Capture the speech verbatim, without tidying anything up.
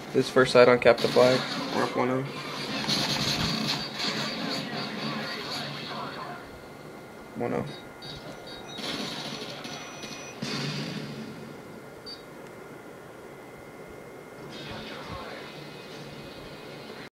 This first side on cap the flag. Mark one oh. one oh.